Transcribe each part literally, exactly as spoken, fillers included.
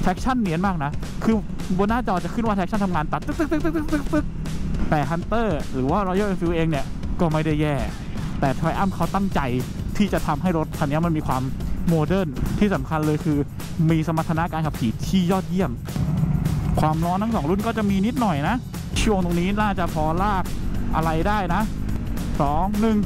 traction เนียนมากนะคือบนหน้าจอจะขึ้นว่า traction ทำงานตัดตึ๊กตึ๊กตึ๊กตึ๊กตึ๊กตึ๊กแต่ Hunter หรือว่า Royal Enfield เองเนี่ยก็ไม่ได้แย่แต่ Triumph เขาตั้งใจที่จะทำให้รถคันนี้มันมีความโมเดิร์นที่สำคัญเลยคือมีสมรรถนะการขับขี่ที่ยอดเยี่ยมความร้อนทั้งสองรุ่นก็จะมีนิดหน่อยนะช่วงตรงนี้น่าจะพอลากอะไรได้นะสอง หนึ่ง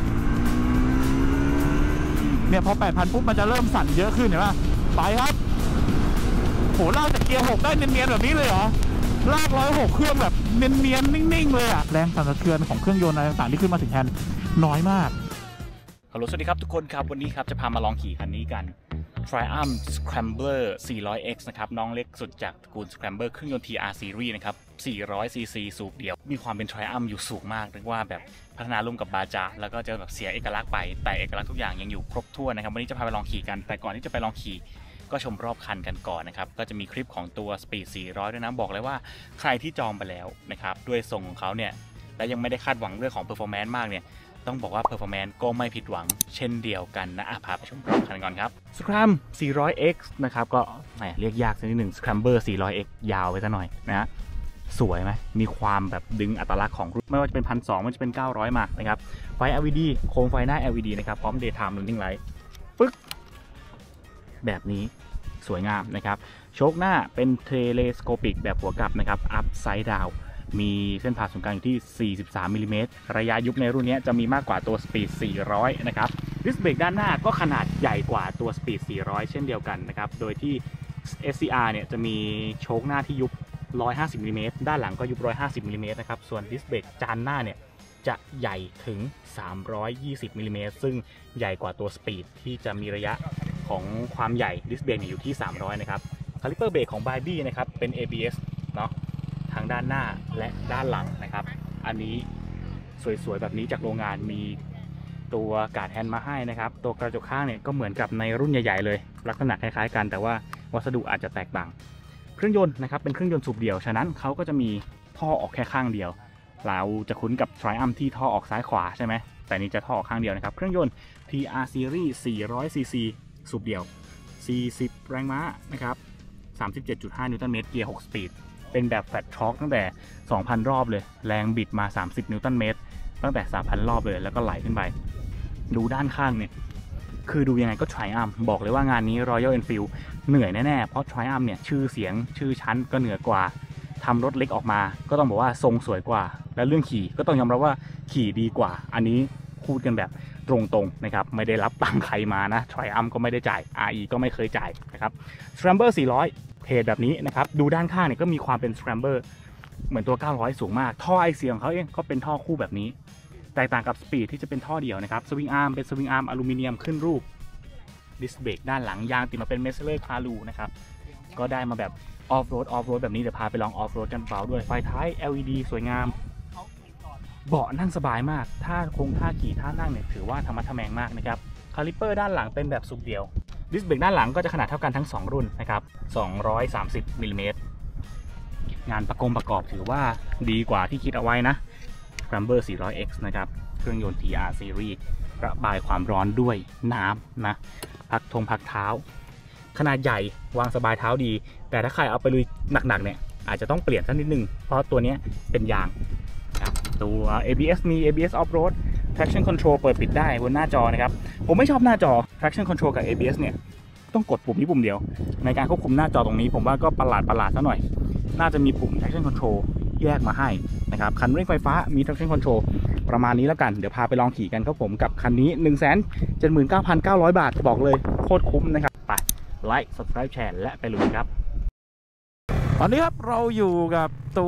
เนี่ยพอ แปดพัน ปุ๊บมันจะเริ่มสั่นเยอะขึ้นเห็นป่ะไปครับโหลากจากเกียร์หกได้เนียนๆแบบนี้เลยเหรอลากร้อยหกเครื่องแบบเนียนๆนิ่งๆเลยอะแรงสั่นสะเทือนของเครื่องยนต์อะไรต่างๆที่ขึ้นมาถึงแทนน้อยมากฮัลโหลสวัสดีครับทุกคนครับวันนี้ครับจะพามาลองขี่คันนี้กัน Triumph Scrambler โฟร์ร้อยเอ็กซ์ นะครับน้องเล็กสุดจากตระกูล Scrambler เครื่องยนต์ ที อาร์ Series นะครับสี่ร้อยซีซีสูบเดียวมีความเป็น Triumph อยู่สูงมากเรียกว่าแบบพัฒนาร่วมกับบาจาแล้วก็จะแบบเสียเอกลักษณ์ไปแต่เอกลักษณ์ทุกอย่างยังอยู่ครบถ้วนนะครับวันนี้จะพาไปลองขี่กันแต่ก่อนที่จะไปลองขี่ก็ชมรอบคันกันก่อนนะครับก็จะมีคลิปของตัว Speed สี่ร้อยด้วยนะบอกเลยว่าใครที่จองไปแล้วนะครับด้วยทรงของเขาเนี่ยและยังไม่ได้คาดหวังเรื่องของ Performance มากเนี่ยต้องบอกว่า Performance ก็ไม่ผิดหวังเช่นเดียวกันนะพาไปชมรอบคันก่อนครับ Scram โฟร์ร้อยเอ็กซ์ นะครับก็เรียกยากสักนิดหนึ่ง Scrambler โฟร์ร้อยเอ็กซ์ ยาวไปซะหน่อยนะสวยไหมมีความแบบดึงอัตลักษณ์ของรุ่นไม่ว่าจะเป็น หนึ่งพันสองร้อย มันจะเป็นเก้าร้อยมานะครับไฟ แอล อี ดี โคมไฟหน้า แอล อี ดี นะครับพร้อม Daytime Running Light ปึ๊กแบบนี้สวยงามนะครับโชคหน้าเป็น Telescopic แบบหัวกลับนะครับ Upside Down มีเส้นผ่าศูนย์กลางอยู่ที่สี่สิบสามมิลลิเมตรระยะยุบในรุ่นนี้จะมีมากกว่าตัว Speed สี่ร้อยนะครับดิสเบรกด้านหน้าก็ขนาดใหญ่กว่าตัว Speed สี่ร้อยเช่นเดียวกันนะครับโดยที่ เอส ซี อาร์ เนี่ยจะมีโชคหน้าที่ยุบหนึ่งร้อยห้าสิบมิลลิเมตรด้านหลังก็ยุบหนึ่งร้อยห้าสิบมิลลิเมตรนะครับส่วนดิสเบรกจานหน้าเนี่ยจะใหญ่ถึงสามร้อยยี่สิบมิลลิเมตรซึ่งใหญ่กว่าตัว Speed ที่จะมีระยะของความใหญ่ดิสเบรกอยู่ที่สามร้อยนะครับคาลิปเปอร์เบรกของ Barbie นะครับเป็น เอ บี เอส เนาะทางด้านหน้าและด้านหลังนะครับอันนี้สวยๆแบบนี้จากโรงงานมีตัวการ์ดแฮนด์มาให้นะครับตัวกระจกข้างเนี่ยก็เหมือนกับในรุ่นใหญ่ๆเลยลักษณะคล้ายๆกันแต่ว่าวัสดุอาจจะแตกต่างเครื่องยนต์นะครับเป็นเครื่องยนต์สูบเดี่ยวฉะนั้นเขาก็จะมีท่อออกแค่ข้างเดียวเราจะคุ้นกับ Triumph ที่ท่อออกซ้ายขวาใช่ไหมแต่นี้จะท่อออกข้างเดียวนะครับเครื่องยนต์ ที อาร์ Series สี่ร้อยซีซีสูบเดี่ยวสี่สิบแรงม้านะครับ สามสิบเจ็ดจุดห้า นิวตันเมตรเกียร์หกสปีดเป็นแบบแฟลตช็อคตั้งแต่ สองพัน รอบเลยแรงบิดมาสามสิบนิวตันเมตรตั้งแต่ สามพัน รอบเลยแล้วก็ไหลขึ้นไปดูด้านข้างเนี่ยคือดูยังไงก็ Triumph บอกเลยว่างานนี้ Royal Enfield เหนื่อยแน่ๆเพราะ Triumph เนี่ยชื่อเสียงชื่อชั้นก็เหนือกว่าทำรถเล็กออกมาก็ต้องบอกว่าทรงสวยกว่าและเรื่องขี่ก็ต้องยอมรับว่าขี่ดีกว่าอันนี้พูดกันแบบตรงๆนะครับไม่ได้รับตังค์ใครมานะ Triumph ก็ไม่ได้จ่าย อาร์ อี ก็ไม่เคยจ่ายนะครับ Scrambler สี่ร้อยเพจแบบนี้นะครับดูด้านข้างเนี่ยก็มีความเป็น Scrambler เหมือนตัวเก้าร้อยสูงมากท่อไอเสียงเขาเองก็เป็นท่อคู่แบบนี้แตกต่างกับ Speed ที่จะเป็นท่อเดียวนะครับสวิงอาร์มเป็นสวิงอาร์มอลูมิเนียมขึ้นรูปดิสเบรกด้านหลังยางติดมาเป็นเมสเซอร์คารูนะครับก็ได้มาแบบออฟโรดออฟโรดแบบนี้เดี๋ยวพาไปลองออฟโรดกันเปล่าด้วยไฟท้าย แอล อี ดี สวยงามเบาะนั่งสบายมากถ้าคงท่าขี่ท่านั่งเนี่ยถือว่าธรรมะทแมงมากนะครับคาลิปเปอร์ด้านหลังเป็นแบบสูบเดียวดิสเบรกด้านหลังก็จะขนาดเท่ากันทั้งสองรุ่นนะครับสองร้อยสามสิบมิลลิเมตรงานประกอบประกอบถือว่าดีกว่าที่คิดเอาไว้นะ Scrambler โฟร์ร้อยเอ็กซ์ นะครับเครื่องยนต์ ที อาร์ Series ระบายความร้อนด้วยน้ำนะพักทงพักเท้าขนาดใหญ่วางสบายเท้าดีแต่ถ้าใครเอาไปลุยหนักๆเนี่ยอาจจะต้องเปลี่ยนสักนิดนึงเพราะตัวนี้เป็นยางตัว เอ บี เอส มี เอ บี เอส Off-road traction control เปิดปิดได้บนหน้าจอนะครับผมไม่ชอบหน้าจอ traction control กับ เอ บี เอส เนี่ยต้องกดปุ่มนี้ปุ่มเดียวในการควบคุมหน้าจอตรงนี้ผมว่าก็ประหลาดประหลาดซะหน่อยน่าจะมีปุ่ม traction control แยกมาให้นะครับคันเร่งไฟฟ้ามี traction control ประมาณนี้แล้วกันเดี๋ยวพาไปลองขี่กันครับผมกับคันนี้ หนึ่งแสนเจ็ดหมื่นเก้าพันเก้าร้อย บาทบอกเลยโคตรคุ้มนะครับไปไลค์ subscribe แชร์และไปลุยครับตอนนี้ครับเราอยู่กับตัว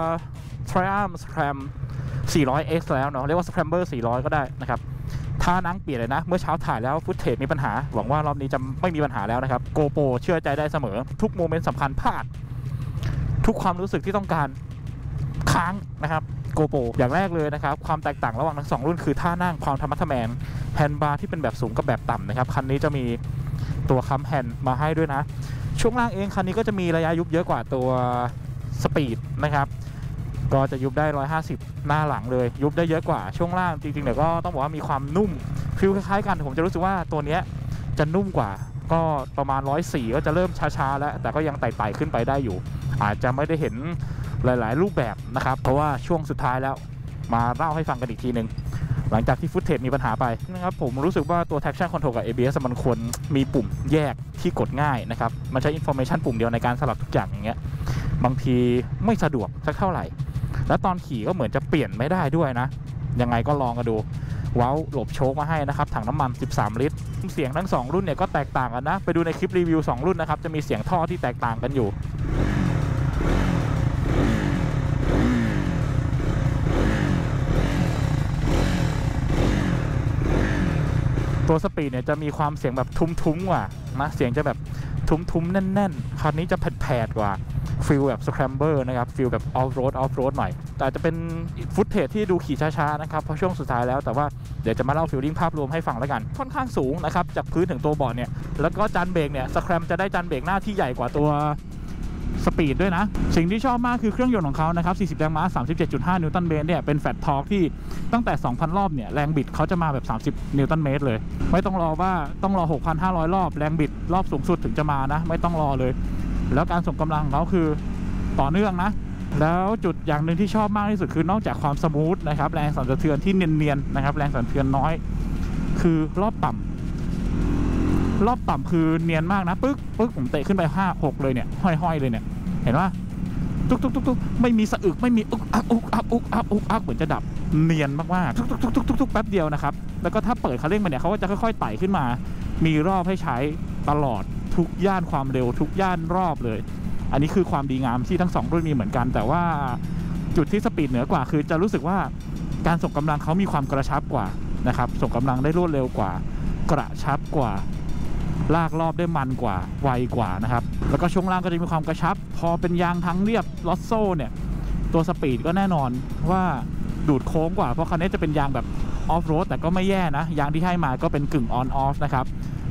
Triumph Scram โฟร์ร้อย เอ็กซ์ แล้วเนาะเรียกว่า Scrambler โฟร์ร้อยก็ได้นะครับท่านั่งเปลี่ยนเลยนะเมื่อเช้าถ่ายแล้วฟุตเทจมีปัญหาหวังว่ารอบนี้จะไม่มีปัญหาแล้วนะครับโกโปรเชื่อใจได้เสมอทุกโมเมนต์สำคัญพลาดทุกความรู้สึกที่ต้องการค้างนะครับโกโปรอย่างแรกเลยนะครับความแตกต่างระหว่างทั้งสองรุ่นคือท่านั่งความธรรมะทแมงแฮนด์บาร์ที่เป็นแบบสูงกับแบบต่ำนะครับคันนี้จะมีตัวค้ำแฮนด์มาให้ด้วยนะช่วงล่างเองคันนี้ก็จะมีระยะยุบเยอะกว่าตัวสปีดนะครับก็จะยุบได้หนึ่งร้อยห้าสิบหน้าหลังเลยยุบได้เยอะกว่าช่วงล่างจริงๆเดี๋ยวก็ต้องบอกว่ามีความนุ่มฟิลคล้ายๆกันผมจะรู้สึกว่าตัวนี้จะนุ่มกว่าก็ประมาณหนึ่งร้อยสี่ก็จะเริ่มช้าๆแล้วแต่ก็ยังไต่ๆขึ้นไปได้อยู่อาจจะไม่ได้เห็นหลายๆรูปแบบนะครับเพราะว่าช่วงสุดท้ายแล้วมาเล่าให้ฟังกันอีกทีนึงหลังจากที่ฟุตเทจมีปัญหาไปนะครับผมรู้สึกว่าตัว traction control กับ เอ บี เอส มันควรมีปุ่มแยกที่กดง่ายนะครับมันใช้ information ปุ่มเดียวในการสลับทุกอย่างอย่างเงี้ยบางทีไม่สะดวกสักเท่าไหร่แล้วตอนขี่ก็เหมือนจะเปลี่ยนไม่ได้ด้วยนะยังไงก็ลองกันดูว้าวหลบโชคมาให้นะครับถังน้ำมันสิบสามลิตรเสียงทั้งสองรุ่นเนี่ยก็แตกต่างกันนะไปดูในคลิปรีวิวสองรุ่นนะครับจะมีเสียงท่อที่แตกต่างกันอยู่ตัวสปีดเนี่ยจะมีความเสียงแบบทุ้มๆกว่านะเสียงจะแบบทุ้มๆแน่นๆคันนี้จะแผดๆกว่าฟิลแบบสแครมเบอร์นะครับฟิลแบบออฟโรดออฟโรดหน่อยแต่จะเป็นฟุตเทจที่ดูขี่ช้าๆนะครับเพราะช่วงสุดท้ายแล้วแต่ว่าเดี๋ยวจะมาเล่าฟิลลิ่งภาพรวมให้ฟังแล้วกันค่อนข้างสูงนะครับจากพื้นถึงตัวบอร์ดเนี่ยแล้วก็จานเบรกเนี่ยสแครมจะได้จานเบรกหน้าที่ใหญ่กว่าตัวสปีดด้วยนะสิ่งที่ชอบมากคือเครื่องยนต์ของเขานะครับสี่สิบแรงม้า สามสิบเจ็ดจุดห้า นิวตันเมตรเนี่ยเป็นแฟตทอร์กที่ตั้งแต่ สองพัน รอบเนี่ยแรงบิดเขาจะมาแบบสามสิบนิวตันเมตรเลยไม่ต้องรอว่าต้องรอ หกพันห้าร้อย รอบแรงบิดรอบสูงสุดถึงจะมานะไม่ต้องรอเลยแล้วการส่งกำลังของเขาคือต่อเนื่องนะแล้วจุดอย่างหนึ่งที่ชอบมากที่สุดคือนอกจากความสมูทนะครับแรงสั่นสะเทือนที่เนียนๆนะครับแรงสั่นสะเทือนน้อยคือรอบต่ำรอบต่ำคือเนียนมากนะปึ๊กปึ๊กผมเตะขึ้นไปห้า หกเลยเนี่ยห้อยๆเลยเนี่ยเห็นว่าตุ๊กตุ๊กตุ๊กตุ๊กไม่มีสะอึกไม่มีอุกอักอุกอักอุกอักอุกอักเหมือนจะดับเนียนมากๆตุ๊กตุ๊กตุ๊กตุ๊กตุ๊กแป๊บเดียวนะครับแล้วก็ถ้าเปิดคันเร่งมาเนี่ยเขาก็จะค่อยๆไต่ขึ้นมามีรอบให้ใช้ตลอดทุกย่านความเร็วทุกย่านรอบเลยอันนี้คือความดีงามที่ทั้งสองรุ่นมีเหมือนกันแต่ว่าจุดที่สปีดเหนือกว่าคือจะรู้สึกว่าการส่งกำลังเขามีความกระชับกว่านะครับส่งกำลังได้รวดเร็วกว่ากระชับกว่าลากรอบได้มันกว่าไวกว่านะครับแล้วก็ช่วงล่างก็จะมีความกระชับพอเป็นยางทั้งเรียบลอสโซ่เนี่ยตัวสปีดก็แน่นอนว่าดูดโค้งกว่าเพราะคันนี้จะเป็นยางแบบออฟโรดแต่ก็ไม่แย่นะยางที่ให้มาก็เป็นกึ่งออนออฟนะครับ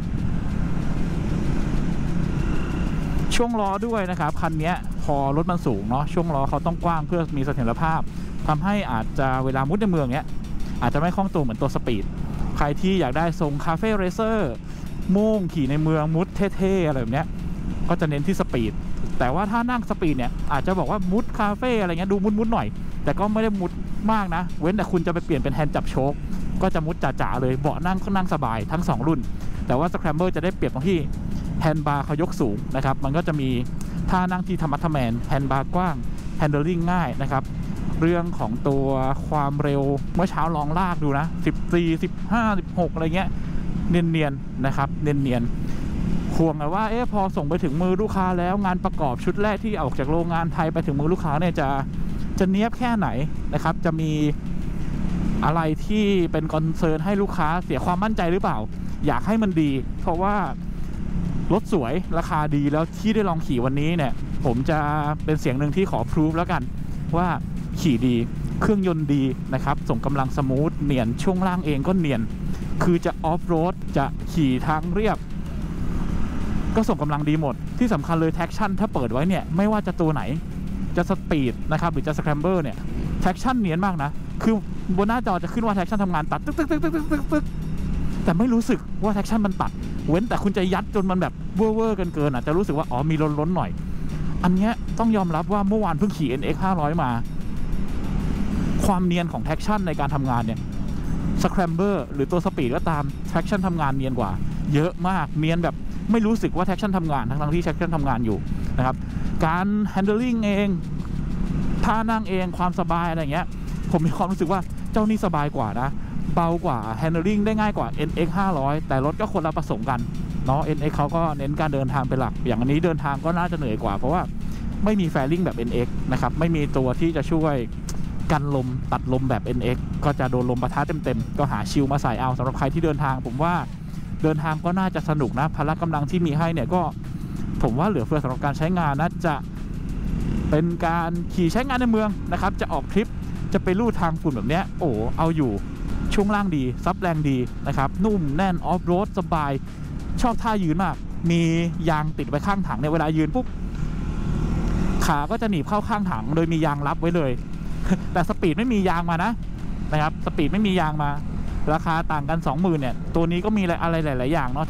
ช่วงล้อด้วยนะครับคันนี้พอรถมันสูงเนาะช่วงล้อเขาต้องกว้างเพื่อมีเสถียรภาพทำให้อาจจะเวลามุดในเมืองเนี้ยอาจจะไม่คล่องตัวเหมือนตัวสปีดใครที่อยากได้ทรงคาเฟ่เรเซอร์มุ่งขี่ในเมืองมุดเท่ๆอะไรแบบเนี้ยก็จะเน้นที่สปีดแต่ว่าถ้านั่งสปีดเนี่ยอาจจะบอกว่ามุดคาเฟ่อะไรเงี้ยดูมุดๆหน่อยแต่ก็ไม่ได้มุดมากนะเว้นแต่คุณจะไปเปลี่ยนเป็นแฮนด์จับโชคก็จะมุดจ๋าๆเลยเบาะนั่งก็นั่งสบายทั้งสองรุ่นแต่ว่าสแครมเบอร์จะได้เปรียบตรงที่แฮนด์บาร์เขายกสูงนะครับมันก็จะมีท่านั่งที่ธรรมะทแมนแฮนด์บาร์กว้างแฮนเดิลลิ่งง่ายนะครับเรื่องของตัวความเร็วเมื่อเช้าลองลากดูนะสิบสี่ สิบห้า สิบหกอะไรเงี้ยเนียนๆนะครับเนียนๆห่วงไงว่าเอ๊ะพอส่งไปถึงมือลูกค้าแล้วงานประกอบชุดแรกที่ออกจากโรงงานไทยไปถึงมือลูกค้าเนี่ยจะจะเนียบแค่ไหนนะครับจะมีอะไรที่เป็นคอนเซิร์นให้ลูกค้าเสียความมั่นใจหรือเปล่าอยากให้มันดีเพราะว่ารถสวยราคาดีแล้วที่ได้ลองขี่วันนี้เนี่ยผมจะเป็นเสียงหนึ่งที่ขอพรูฟแล้วกันว่าขี่ดีเครื่องยนต์ดีนะครับส่งกำลังสมูทเนียนช่วงล่างเองก็เนียนคือจะออฟโรดจะขี่ทางเรียบก็ส่งกำลังดีหมดที่สำคัญเลยแท็กชั่นถ้าเปิดไว้เนี่ยไม่ว่าจะตัวไหนจะสปีดนะครับหรือจะสแครมเบอร์เนี่ยแท็กชั่นเนียนมากนะคือบนหน้าจอจะขึ้นว่าแท็กชั่นทำงานตัดตึ๊กตึ๊กตึ๊กตึ๊กตึ๊กตึ๊กแต่ไม่รู้สึกว่าแท็กชั่นมันตัดเว้นแต่คุณจะยัดจนมันแบบเวอร์เวอร์เกินๆอ่ะจะรู้สึกว่าอ๋อมีล้นๆหน่อยอันเนี้ยต้องยอมรับว่าเมื่อวานเพิ่งขี่ เอ็น เอ็กซ์ ห้าร้อยมาความเนียนของแท็กชั่นในการทำงานเนี่ยสแครมเบอร์หรือตัวสปีดก็ตามแท็กชั่นทำงานเนียนกว่าเยอะมากเนียนแบบไม่รู้สึกว่าแท็กชั่นทำงานทั้งๆที่แท็กชั่นทำงานอยู่นะครับการแฮนเดิลลิ่งเองท่านั่งเองความสบายอะไรเงี้ยผมมีความรู้สึกว่าเจ้านี่สบายกว่านะเบากว่า handling ได้ง่ายกว่า เอ็น เอ็กซ์ ห้าร้อยแต่รถก็คนละผสมกันเนาะ เอ็น เอ็กซ์ เขาก็เน้นการเดินทางเป็นหลักอย่างอันนี้เดินทางก็น่าจะเหนื่อยกว่าเพราะว่าไม่มีแฟริ่งแบบ เอ็น เอ็กซ์ นะครับไม่มีตัวที่จะช่วยกันลมตัดลมแบบ เอ็น เอ็กซ์ ก็จะโดนลมปะทะเต็มๆก็หาชิลมาใส่เอาสำหรับใครที่เดินทางผมว่าเดินทางก็น่าจะสนุกนะพละกำลังที่มีให้เนี่ยก็ผมว่าเหลือเฟือสำหรับการใช้งานนะจะเป็นการขี่ใช้งานในเมืองนะครับจะออกทริปจะไปลู่ทางฝุ่นแบบเนี้ยโอ้เอาอยู่ช่วงล่างดีซับแรงดีนะครับนุ่มแน่นออฟโรดสบายชอบท่ายืนมากมียางติดไว้ข้างถังในเวลายืนปุ๊บขาก็จะหนีบเข้าข้างถังโดยมียางรับไว้เลย แต่สปีดไม่มียางมานะนะครับสปีดไม่มียางมาราคาต่างกัน สองหมื่น เนี่ยตัวนี้ก็มีอะไรหลายๆอย่างเนาะทั้ง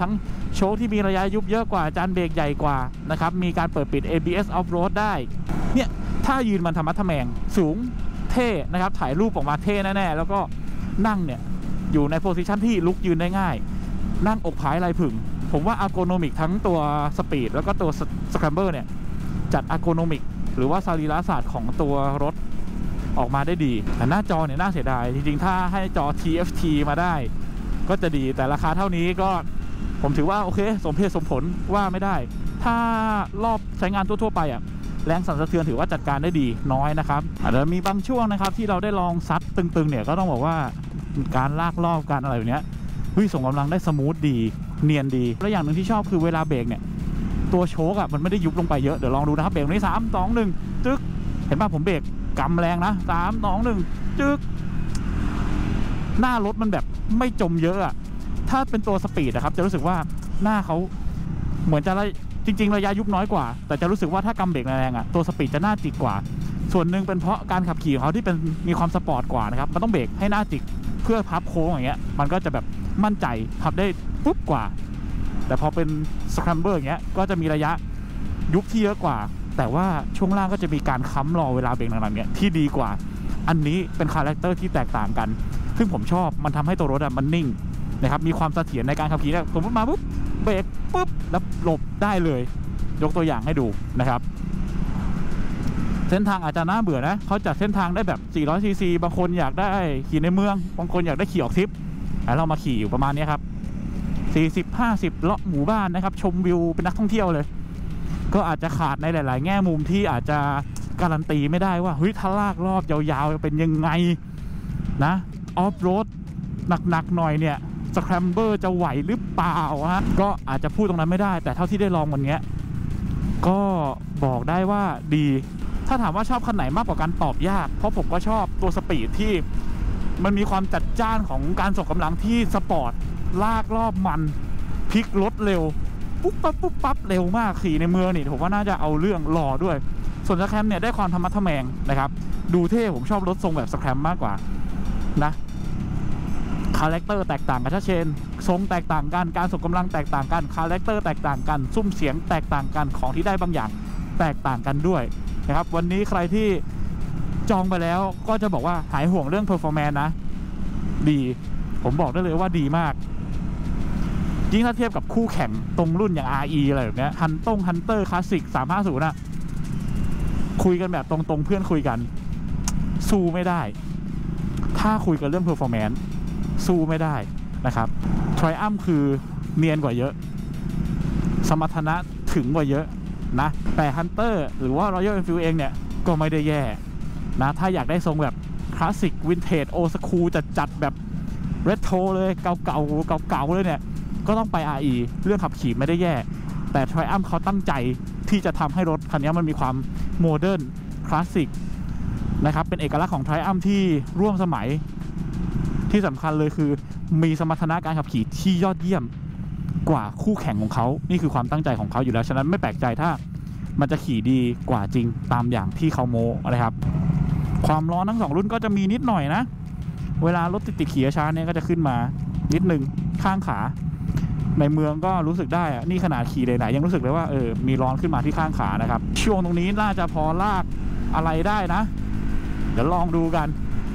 โชคที่มีระยะยุบเยอะกว่าจานเบรกใหญ่กว่านะครับมีการเปิดปิด เอ บี เอส Off Road ได้เนี่ยถ้ายืนมันธรรมะทะแมงสูงเท่นะครับถ่ายรูปออกมาเท่แน่ๆแล้วก็นั่งเนี่ยอยู่ในโพสิชันที่ลุกยืนได้ง่ายนั่งอกผายไหล่ผึ่งผมว่า ergonomic ทั้งตัวสปีดแล้วก็ตัวสแครมเบอร์เนี่ยจัด ergonomic หรือว่าสรีระศาสตร์ของตัวรถออกมาได้ดีแต่หน้าจอเนี่ยน่าเสียดายจริงๆถ้าให้จอ ที เอฟ ที มาได้ก็จะดีแต่ราคาเท่านี้ก็ผมถือว่าโอเคสมเหตุสมผลว่าไม่ได้ถ้ารอบใช้งานทั่วๆไปอ่ะแรงสั่นสะเทือนถือว่าจัดการได้ดีน้อยนะครับอาจจะมีบางช่วงนะครับที่เราได้ลองซัดตึงๆเนี่ยก็ต้องบอกว่าการลากรอบการอะไรแบบนี้เฮ้ยส่งกำลังได้สมูทดีเนียนดีและอย่างหนึ่งที่ชอบคือเวลาเบรกเนี่ยตัวโชคอ่ะมันไม่ได้ยุบลงไปเยอะเดี๋ยวลองดูนะครับเบรกนี้สามสองหนึ่งจึ๊กเห็นป่ะผมเบรกกำแรงนะสามสองหนึ่งจึ๊กหน้ารถมันแบบไม่จมเยอะอ่ะถ้าเป็นตัวสปีดนะครับจะรู้สึกว่าหน้าเขาเหมือนจะจริงๆระยะยุบน้อยกว่าแต่จะรู้สึกว่าถ้ากำเบรกแรงอ่ะตัวสปีดจะหน้าจิกกว่าส่วนหนึ่งเป็นเพราะการขับขี่ของเขาที่เป็นมีความสปอร์ตกว่านะครับมันต้องเบรกให้หน้าจิกเพื่อพับโค้งอย่างเงี้ยมันก็จะแบบมั่นใจพับได้ปุ๊บกว่าแต่พอเป็นสแครมเบอร์อย่างเงี้ยก็จะมีระยะยุบที่เยอะกว่าแต่ว่าช่วงล่างก็จะมีการค้ำรอเวลาเบรกหลังๆเนี้ยที่ดีกว่าอันนี้เป็นคาแรคเตอร์ที่แตกต่างกันซึ่งผมชอบมันทำให้ตัวรถมันนิ่งนะครับมีความเสถียรในการขับขี่สมมติมาปุ๊บเบรกปุ๊บแล้วหลบได้เลยยกตัวอย่างให้ดูนะครับเส้นทางอาจจะน่าเบื่อนะเขาจัดเส้นทางได้แบบสี่ร้อยซีซีบางคนอยากได้ขี่ในเมืองบางคนอยากได้ขี่ออกทริปแล้วเรามาขี่อยู่ประมาณนี้ครับสี่สิบ ห้าสิบเลาะหมู่บ้านนะครับชมวิวเป็นนักท่องเที่ยวเลยก็อาจจะขาดในหลายๆแง่มุมที่อาจจะการันตีไม่ได้ว่าเฮ้ยถ้าลากรอบยาวๆเป็นยังไงนะออฟโรดหนักๆหน่อยเนี่ยสแครมเบอร์จะไหวหรือเปล่าฮะก็อาจจะพูดตรงนั้นไม่ได้แต่เท่าที่ได้ลองวันนี้ก็บอกได้ว่าดีถ้าถามว่าชอบคันไหนมากกว่ากันตอบยากเพราะผมก็ชอบตัวสปีดที่มันมีความจัดจ้านของการส่งกำลังที่สปอร์ตลากรอบมันพลิกรถเร็วปุ๊บปั๊บปุ๊บปั๊บเร็วมากขี่ในเมืองนี่ผมว่าน่าจะเอาเรื่องหล่อด้วยส่วนสแครมเนี่ยได้ความธรรมะทะแมงนะครับดูเท่ผมชอบรถทรงแบบสแครมมากกว่านะคาแรคเตอร์แตกต่างกันชัดเจนทรงแตกต่างกันการส่งกำลังแตกต่างกันคาแรคเตอร์แตกต่างกันซุ้มเสียงแตกต่างกันของที่ได้บางอย่างแตกต่างกันด้วยนะครับวันนี้ใครที่จองไปแล้วก็จะบอกว่าหายห่วงเรื่องเพอร์ฟอร์แมนซ์นะดีผมบอกได้เลยว่าดีมากยิ่งถ้าเทียบกับคู่แข่งตรงรุ่นอย่าง อาร์ อี อะไรแบบนี้ฮันต้งฮันเตอร์คลาสสิกสามห้าศูนย์นะคุยกันแบบตรงๆเพื่อนคุยกันสู้ไม่ได้ถ้าคุยกันเรื่องเพอร์ฟอร์แมนซ์สู้ไม่ได้นะครับ Triumph คือเนียนกว่าเยอะสมรรถนะถึงกว่าเยอะนะแต่ Hunter หรือว่า Royal Enfield เองเนี่ยก็ไม่ได้แย่นะถ้าอยากได้ทรงแบบคลาสสิกวินเทจโอสคูลจัดๆแบบเรโทรเลยเก่าๆเก่าๆเลยเนี่ยก็ต้องไป อาร์ อี เรื่องขับขี่ไม่ได้แย่แต่ Triumph เขาตั้งใจที่จะทำให้รถคันนี้มันมีความโมเดิร์นคลาสสิกนะครับเป็นเอกลักษณ์ของ Triumph ที่ร่วมสมัยที่สำคัญเลยคือมีสมรรถนะการขับขี่ที่ยอดเยี่ยมกว่าคู่แข่งของเขานี่คือความตั้งใจของเขาอยู่แล้วฉะนั้นไม่แปลกใจถ้ามันจะขี่ดีกว่าจริงตามอย่างที่เขาโม้นะครับความร้อนทั้งสองรุ่นก็จะมีนิดหน่อยนะเวลารถติดติดขี่ช้าเนี่ยก็จะขึ้นมานิดนึงข้างขาในเมืองก็รู้สึกได้อะนี่ขนาดขี่ไหนๆยังรู้สึกเลยว่าเออมีร้อนขึ้นมาที่ข้างขานะครับช่วงตรงนี้น่าจะพอลากอะไรได้นะเดี๋ยวลองดูกัน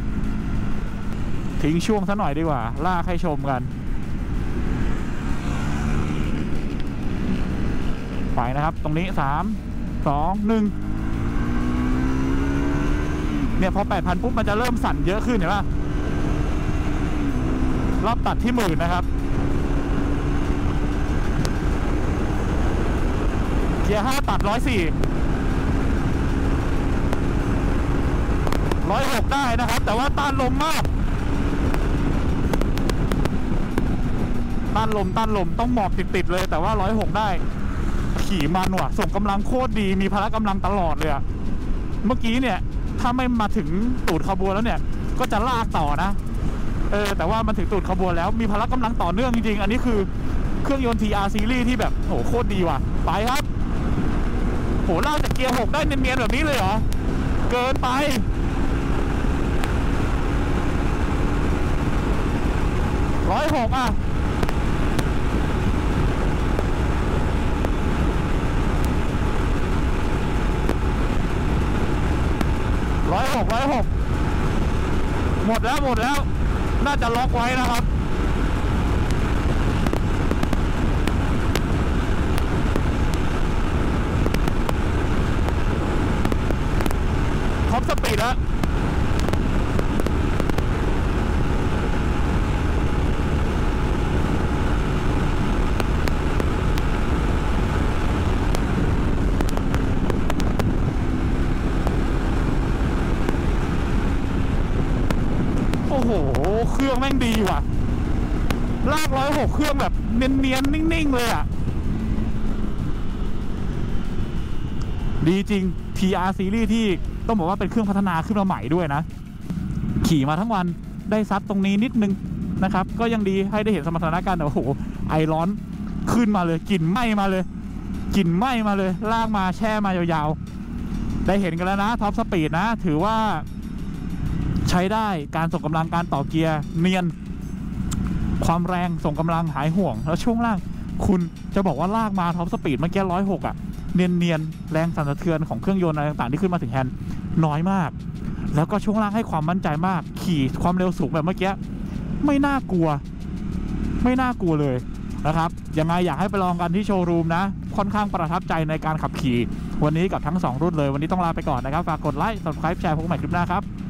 ทิ้งช่วงซะหน่อยดีกว่าลากให้ชมกันไปนะครับตรงนี้สาม สอง หนึ่งเนี่ยพอ แปดพัน ปุ๊บมันจะเริ่มสั่นเยอะขึ้นเห็นป่ะรอบตัดที่หมื่นนะครับเกียร์ห้าตัดร้อยสี่ ร้อยหกได้นะครับแต่ว่าต้านลมมากต้านลมต้านลมต้องหมอบติดๆเลยแต่ว่าร้อยหกได้ขี่มันว่ะส่งกำลังโคตรดีมีพละกำลังตลอดเลยอะเมื่อกี้เนี่ยถ้าไม่มาถึงตูดขบวนแล้วเนี่ยก็จะลากต่อนะเออแต่ว่ามันถึงตูดขบวนแล้วมีพละกำลังต่อเนื่องจริงๆอันนี้คือเครื่องยนต์ ที อาร์ Series ที่แบบโหโคตรดีว่ะไปครับโหลากจากเกียร์หกได้เนียนๆแบบนี้เลยเหรอเกินไปร้อยหกอ่ะหกร้อยหกหมดแล้วหมดแล้วน่าจะล็อกไว้นะครับท็อปสปีดแล้วโอ้โหเครื่องแม่งดีว่ะลากร้อยหกเครื่องแบบเนียนๆนิ่งๆเลยอ่ะดีจริง ที อาร์ Series ที่ต้องบอกว่าเป็นเครื่องพัฒนาขึ้นมาใหม่ด้วยนะขี่มาทั้งวันได้ซัดตรงนี้นิดนึงนะครับก็ยังดีให้ได้เห็นสมรรถนะกันโอ้โหไอร้อนขึ้นมาเลยกลิ่นไหม้มาเลยกลิ่นไหม้มาเลยลากมาแช่มายาวๆได้เห็นกันแล้วนะท็อปสปีดนะถือว่าใช้ได้การส่งกำลังการต่อเกียร์เนียนความแรงส่งกำลังหายห่วงแล้วช่วงล่างคุณจะบอกว่าลากมาท็อปสปีดเมื่อกี้ร้อยหกอ่ะเนียนๆแรงสั่นสะเทือนของเครื่องยนต์อะไรต่างๆที่ขึ้นมาถึงแฮนด์น้อยมากแล้วก็ช่วงล่างให้ความมั่นใจมากขี่ความเร็วสูงแบบเมื่อกี้ไม่น่ากลัวไม่น่ากลัวเลยนะครับยังไงอยากให้ไปลองกันที่โชว์รูมนะค่อนข้างประทับใจในการขับขี่วันนี้กับทั้งสองรุ่นเลยวันนี้ต้องลาไปก่อนนะครับฝากกดไลค์ ซับสไครบ์ แชร์พบกันใหม่คลิปหน้าครับ